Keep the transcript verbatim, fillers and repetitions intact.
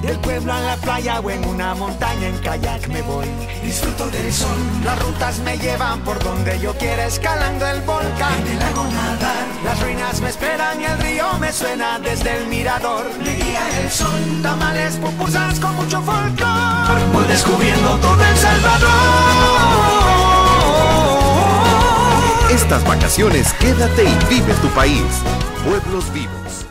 Del pueblo a la playa o en una montaña en kayak me voy. Disfruto del sol. Las rutas me llevan por donde yo quiera, escalando el volcán. En el lago nadar. Las ruinas me esperan y el río me suena desde el mirador. Me guía el sol. Tamales, pupusas con mucho folclor. Voy descubriendo todo El Salvador. Estas vacaciones quédate y vive tu país. Pueblos Vivos.